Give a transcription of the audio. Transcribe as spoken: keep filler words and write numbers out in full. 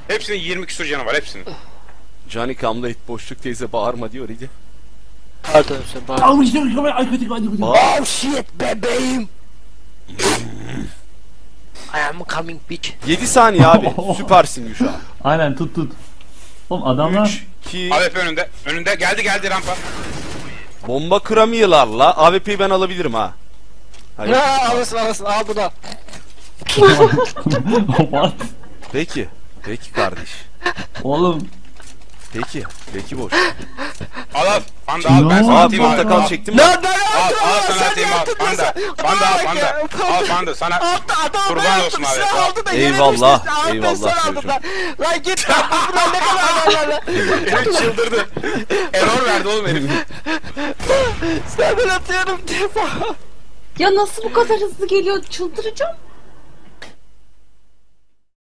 Hepsinin yirmi küsur canı var hepsinin. Johnny Cam'la et boşluk teyze bağırma diyor idi. Pardon sen bağır. Almıştım kamerayı. Ay kötü hadi kötü. Oh shit bebeğim. I am coming bitch. yedi saniye abi. Süpersin Yuşa. Aynen tut tut. Oğlum adamlar. üç, iki, A W P önünde. Önünde geldi geldi rampa. bomba kıramıyorlarla. A W P'yi ben alabilirim ha. Hayır. Ha alırsın alırsın al bu da. What? Peki. Peki kardeş. Oğlum. Peki. Peki boş. Al al. Panda al ben No, sana Aa atayım al. portakal Al çektim mi? Lan ben al al sana atayım al. Panda. Panda al panda. Al panda sana. Altta adam Kurban olsun abi. Silah aldı da yere Eyvallah, düştü. Altta eyvallah silah aldı çocuğum. da. Lan git lan buradan ne kadar var lan. Herif çıldırdı. Error verdi oğlum herif. Sen ben atıyorum defa. Ya nasıl bu kadar hızlı geliyor? Çıldıracağım.